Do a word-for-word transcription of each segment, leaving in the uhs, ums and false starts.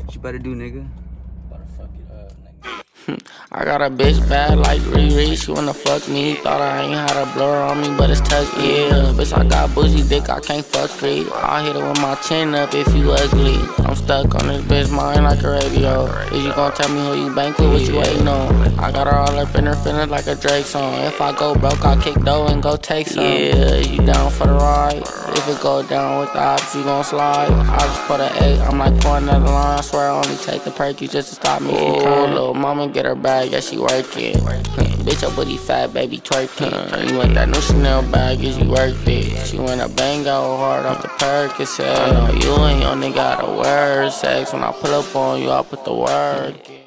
What you better do, nigga? Better fuck it up, nigga. I got a bitch bad like Riri, she wanna fuck me. Thought I ain't had a blur on me, but it's tucked, yeah. Bitch, I got bougie dick, I can't fuck free. I'll hit it with my chin up if you ugly. I'm stuck on this bitch mind like a radio. Is you gon' tell me who you bank with, what you waiting on? I got her all up in her feelings like a Drake song. If I go broke, I'll kick dough and go take some. Yeah, you down for the ride? If it go down with the ops, you gon' slide. I just put an eight, I'm like pouring another line. I swear I only take the perky just to stop me from crying. Little mama get her bag, yeah, she working. Bitch, your booty fat, baby, twerking. You want that new Chanel bag, is you worth it? She went a bang out hard off the Percocet. I know you and your nigga got a word sex. When I pull up on you, I put the work in.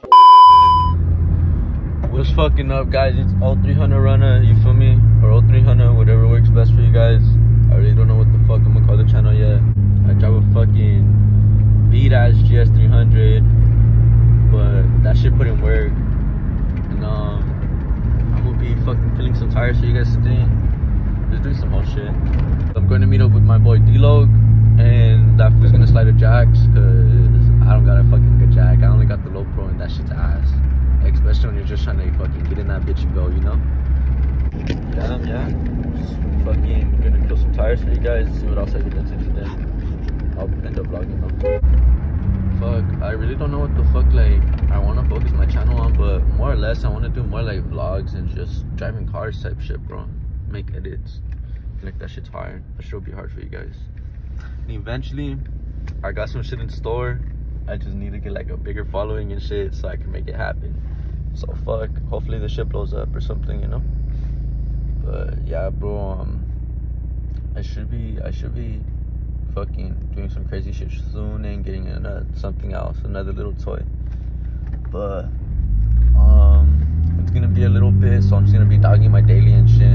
What's fucking up, guys? It's oh three hundred runner, you feel me? Or oh three hundred, whatever works best for you guys. I really don't know what the fuck I'm gonna call the channel yet. I drive a fucking beat ass G S three hundred, but that shit putting work. And um, I'm gonna be fucking filling some tires for you guys today. Just doing some whole shit. I'm going to meet up with my boy D-Log, and that fool's gonna slide the jacks, cause I don't got a fucking good jack. I only got the low pro, and that shit's ass. Especially when you're just trying to fucking get in that bitch and go, you know? Damn, yeah. Just fucking gonna kill some tires for you guys, see what else I get into today. I'll end up vlogging though. Fuck, I really don't know what the fuck like I want to focus my channel on, but more or less I want to do more like vlogs and just driving cars type shit, bro. Make edits. I feel like that shit's hard. That shit will be hard for you guys. And eventually, I got some shit in store. I just need to get like a bigger following and shit so I can make it happen. So fuck, hopefully the shit blows up or something, you know. But yeah, bro, um, I should be, I should be fucking doing some crazy shit soon and getting another, something else, another little toy. But um, it's gonna be a little bit, so I'm just gonna be dogging my daily and shit.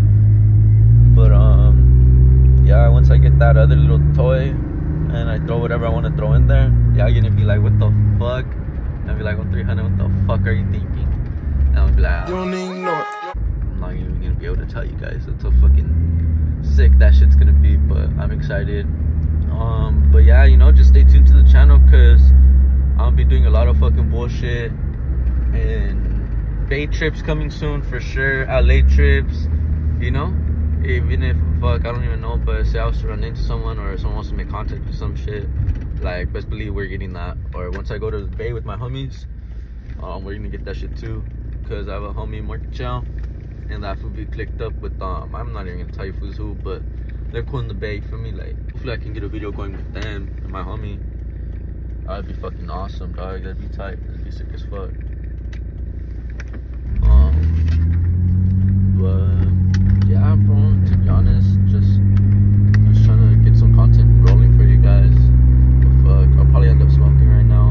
But um, yeah, once I get that other little toy and I throw whatever I want to throw in there, y'all gonna be like, what the fuck? And I'll be like, oh three hundred, what the fuck are you thinking? And I'll be like, you don't even know it. I'm not even gonna be able to tell you guys. It's so fucking sick that shit's gonna be, but I'm excited. Um, but yeah, you know, just stay tuned to the channel, cause I'll be doing a lot of fucking bullshit and day trips coming soon for sure. L A trips, you know. Even if fuck, I don't even know, but say I was to run into someone or someone wants to make contact with some shit, like best believe we're getting that. Or once I go to the Bay with my homies, um, we're gonna get that shit too, cause I have a homie Market Chow, and that fool be clicked up with um, I'm not even gonna tell you who's who, but they're cool in the Bay for me. Like hopefully I can get a video going with them and my homie. That'd be fucking awesome, dog. That'd be tight. That'd be sick as fuck. Um, but yeah, bro. To be honest, just just trying to get some content rolling for you guys. But fuck, I'll probably end up smoking right now.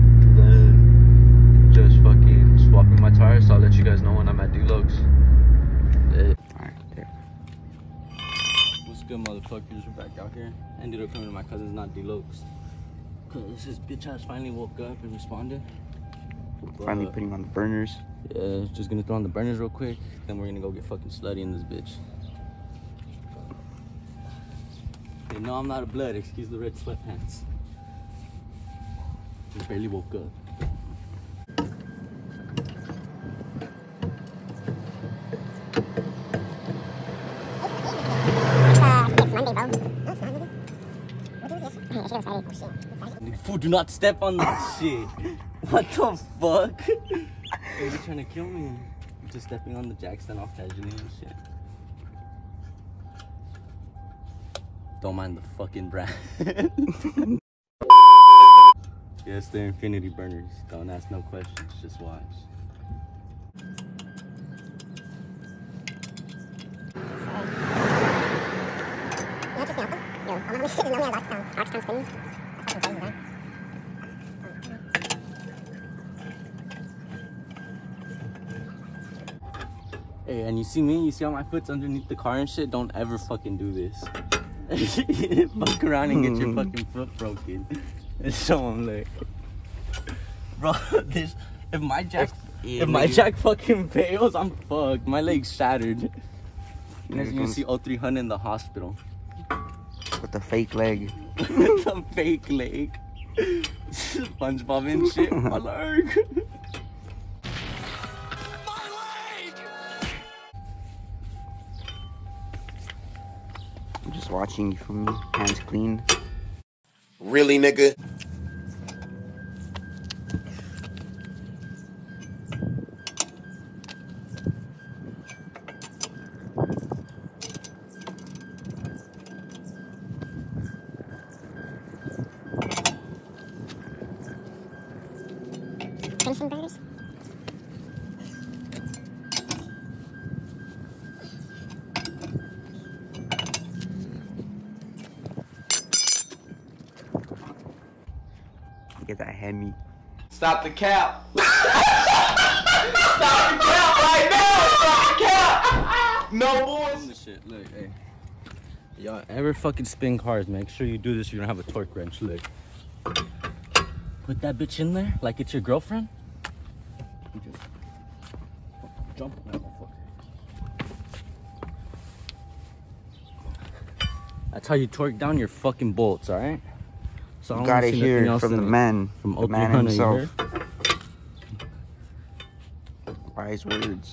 Then just fucking swapping my tires. So I'll let you guys know when I'm at D-Log's. Yeah. Alright, there. What's good, motherfuckers? We're back out here. Ended up coming to my cousin's, not D-Log's, cause this bitch ass finally woke up and responded. But, Finally putting on the burners. Yeah, just gonna throw on the burners real quick. Then we're gonna go get fucking slutty in this bitch. Hey, no, I'm not a blood. Excuse the red sweatpants. Just barely woke up. Fool, do not step on that shit. What the fuck? You're trying to kill me. Just stepping on the jack stand off casually and shit. Don't mind the fucking brand. Yes, they're infinity burners. Don't ask no questions, just watch. Hey, and you see me? You see how my foot's underneath the car and shit? Don't ever fucking do this. Fuck around and get your fucking foot broken. Show them, like, bro, this, if my jack, if my jack fucking fails, I'm fucked. My leg's shattered. You guys gonna see oh three hundred in the hospital. With the fake leg. With the fake leg. SpongeBob and shit. My leg. My leg! I'm just watching you from me. Hands clean. Really, nigga? Some burgers. Get that Hemi. Stop the cap. Stop the cap right now. Stop the cap. No bullshit. Shit, look, hey. Y'all ever fucking spin cars, make sure you do this so you don't have a torque wrench. Look. Put that bitch in there like it's your girlfriend. You just jump on that motherfucker. That's how you torque down your fucking bolts, alright? So You gotta hear from the man, from the man himself. Wise words.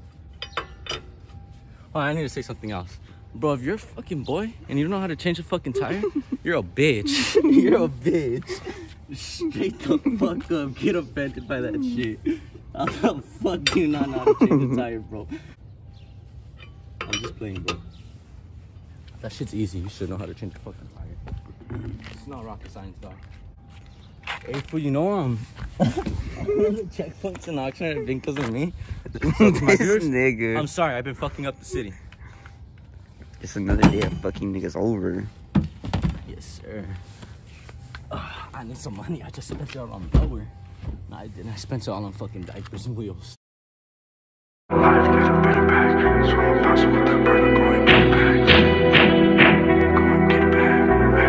Oh, I need to say something else. Bro, if you're a fucking boy and you don't know how to change a fucking tire, you're a bitch. You're a bitch. Straight the fuck up. Get offended by that shit. How the fuck do you not know how to change a tire, bro? I'm just playing, bro. That shit's easy. You should know how to change a fucking tire. It's not rocket science, dog. Hey, fool, you know, um, the checkpoints in Oxnard have been because of me. So to my viewers, nigga. I'm sorry, I've been fucking up the city. It's another day of fucking niggas over. Yes, sir. Uh, I need some money. I just spent it all on blower. No, I didn't. I spent it all on fucking diapers and wheels. Life get a better back, so I'm passing with that burner, going get it back. Go and get it back.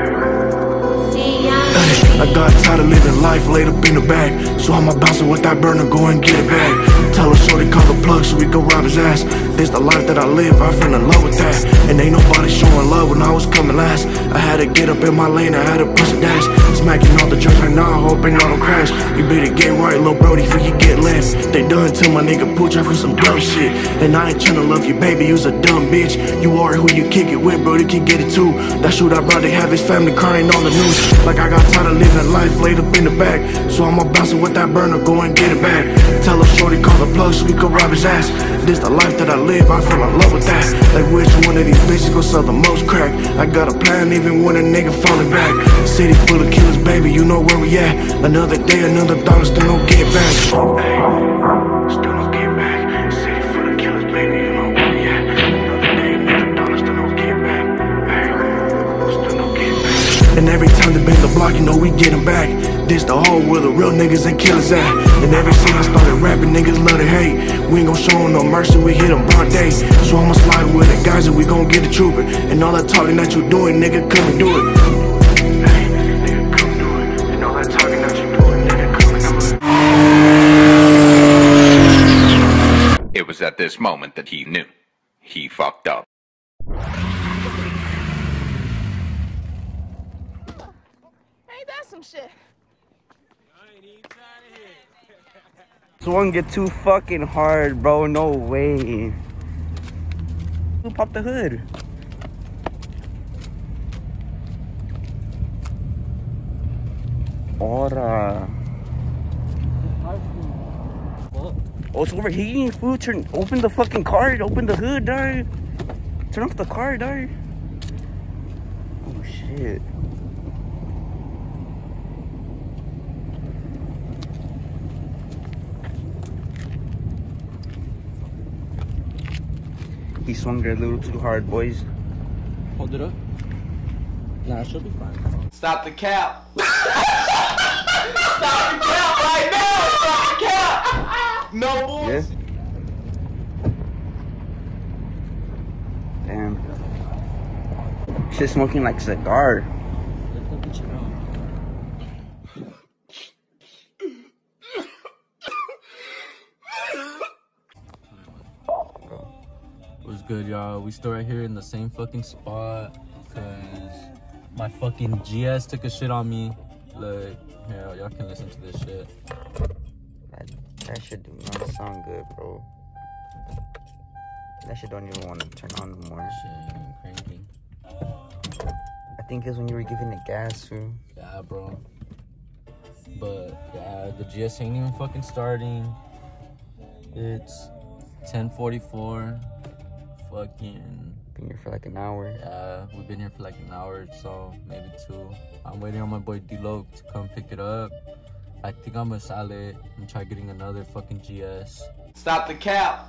I got tired of living life laid up in the bag, so I'm bouncing with that burner, go and get it back. Tell her shorty call the plug so we go rob his ass. This the life that I live, I fell in love with that. And ain't nobody showing love when I was coming last. I had to get up in my lane, I had to push a dash. Smacking all the drugs right now, hoping I don't crash. You better get right, little brody, before you get left. They done till my nigga pooch out for some dumb shit. And I ain't tryna love you, baby, you's a dumb bitch. You are who you kick it with, bro, you can get it too. That shoot I brought, they have his family crying on the news. Like I got tired of living life laid up in the back, so I'ma bounce with that burner, go and get it back. Tell her shorty call the plug so we can rob his ass. This the life that I live, I fell in love with that. Like which one of these bitches gon' sell the most crack? I got a plan even when a nigga falling back. City full of killers, baby, you know where we at. Another day, another dollar, still don't get back. Hey, still don't get back. City full of killers, baby, you know where we at. Another day, another dollar, still don't get back. Hey, still don't get back. And every time they bang the block, you know we getting back. This the hole where the real niggas and killers at. And ever since I started rapping, niggas love to hate. We ain't gon' show them no mercy, we hit them broad day. So I'ma slide with the guys and we gon' get the trooper. And all that talking that you doing, nigga, come and do it. Hey, nigga, come do it. And all that talking that you doing, nigga, come and do it. It was at this moment that he knew. He fucked up. Ain't that some shit? Swung get too fucking hard, bro. No way. Pop the hood. Ora. Oh, it's overheating, food. Turn, open the fucking car. Open the hood, dog. Turn off the car, dog. Oh shit. He swung it a little too hard, boys. Hold it up. Nah, it should be fine. Stop the cap. Stop the cap right now. Stop the cap. No bullshit. Yeah. Damn. Shit's smoking like a cigar. What's good, y'all? We still right here in the same fucking spot because my fucking G S took a shit on me Look, yeah, y'all can listen to this shit. That, that shit do not sound good, bro. That shit don't even want to turn on no more. Shit, I'm cranky. I think it's when you were giving it gas, too. Yeah, bro. But, yeah, the G S ain't even fucking starting. It's ten forty-four. Fucking... Been here for like an hour. Yeah, we've been here for like an hour or so, maybe two. I'm waiting on my boy D-Lo to come pick it up. I think I'm gonna sell it and try getting another fucking G S. Stop the cap.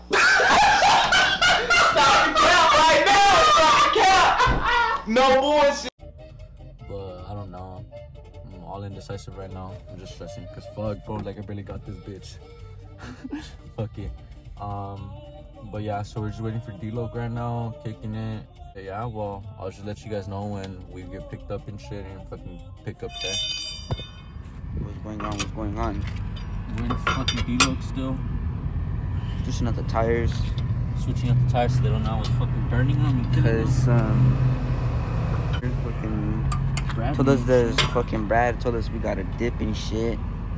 Stop the cap right now. Stop the cap. No bullshit. But I don't know. I'm all indecisive right now. I'm just stressing because fuck, bro, like I barely got this bitch. Fuck it. Um, but yeah, so we're just waiting for D-Lo right now, kicking it. Yeah, well, I'll just let you guys know when we get picked up and shit and fucking pick up there. What's going on? What's going on? We're in fucking D-Lo still. Switching out the tires. Switching out the tires so they don't know what's fucking burning them. Because, um, fucking, Brad told us this fucking Brad told us we gotta dip and shit.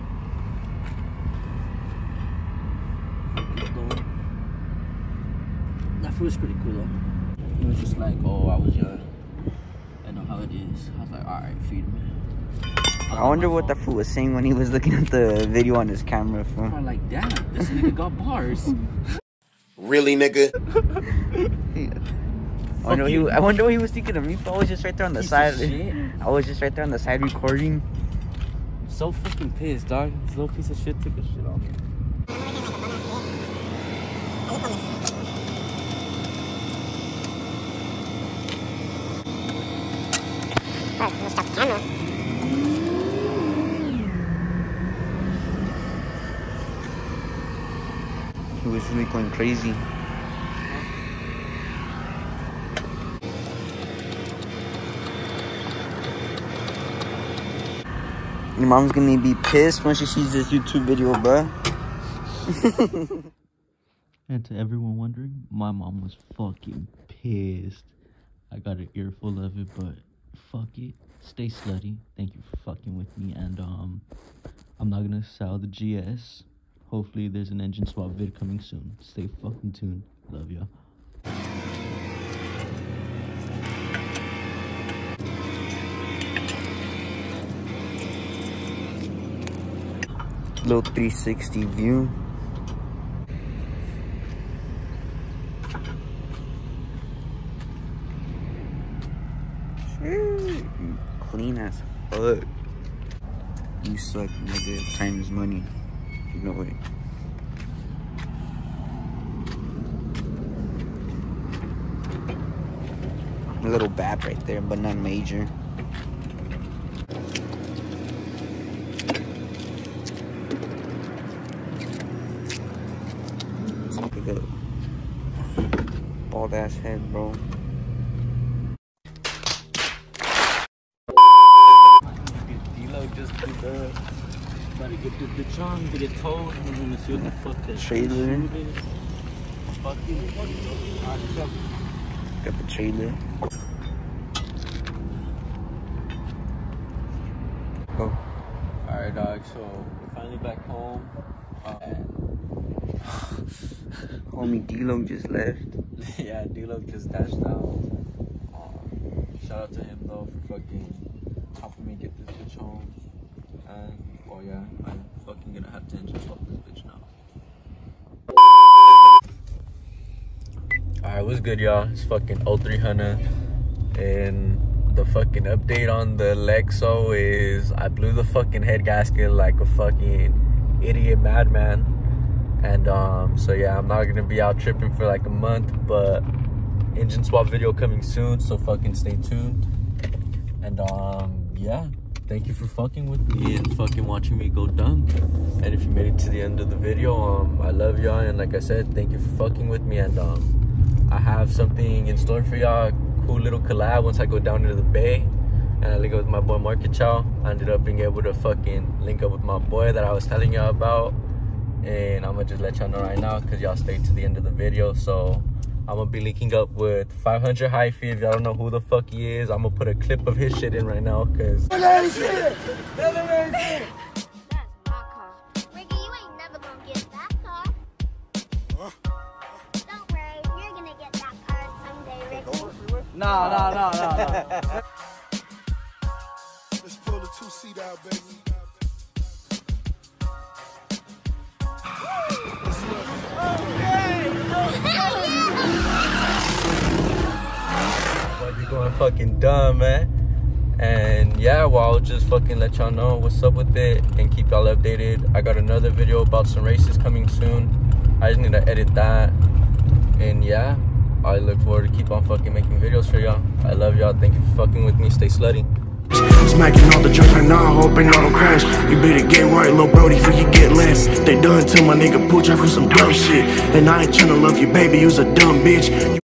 That food was pretty cool though. He was just like, oh, I was young. I know how it is. I was like, alright, feed me. I wonder what that fool was saying when he was looking at the video on his camera. Fool. I'm like, damn, this nigga got bars. Really, nigga? I wonder, what he, I wonder what he was thinking of me. I was just right there on the Piece side. of shit. I was just right there on the side recording. I'm so fucking pissed, dog. This little piece of shit took a shit on me. Alright, I'm gonna stop the camera. He was really going crazy. Your mom's gonna be pissed when she sees this YouTube video, bruh. And to everyone wondering, my mom was fucking pissed. I got an earful of it, but fuck it. Stay slutty. Thank you for fucking with me. And um, I'm not gonna sell the G S. Hopefully there's an engine swap vid coming soon. Stay fucking tuned. Love ya. Little three sixty view. Clean as fuck. You suck, nigga. Time is money. You know it. A little bad right there, but not major. Look at bald ass head, bro. D-Lo just did the, try to get the bitch on, get it towed, and we're gonna see what the fuck that Trailer. is. Fuck you. Got the trailer. Go. Alright, dog, so we're finally back home. Uh, Homie D-Lo just left. yeah, D-Lo just dashed out. Um, shout out to him though for fucking helping me get this bitch home. And, oh yeah, I'm fucking gonna have to engine swap this bitch now. Alright, what's good, y'all? It's fucking oh three hundred. And the fucking update on the Lexo is I blew the fucking head gasket like a fucking idiot madman. And um, so yeah, I'm not gonna be out tripping for like a month, but engine swap video coming soon, so fucking stay tuned. And um, yeah, thank you for fucking with me and fucking watching me go dumb. And if you made it to the end of the video, um, I love y'all, and like I said, thank you for fucking with me. And um, I have something in store for y'all, cool little collab once I go down into the bay. And I link up with my boy Market Chow. I ended up being able to fucking link up with my boy that I was telling y'all about. And I'm gonna just let y'all know right now because y'all stayed to the end of the video. So I'm gonna be linking up with five hundred Hyphy. If y'all don't know who the fuck he is, I'm gonna put a clip of his shit in right now, cause That's my car. Ricky, you ain't never gonna get that car. Don't worry, you're gonna get that car someday, Ricky. Nah, nah, nah, nah, nah. Let's pull the two-seat out, baby. be going fucking dumb, man. And yeah, well, I'll just fucking let y'all know what's up with it and keep y'all updated. I got another video about some races coming soon. I just need to edit that. And yeah, I look forward to keep on fucking making videos for y'all. I love y'all. Thank you for fucking with me. Stay slutty. Smacking all the drugs right now, hoping I don't crash. You better get right, little brody, before you get left. They done till my nigga pooch out for some dumb shit. And I ain't tryna love you, baby, you's a dumb bitch.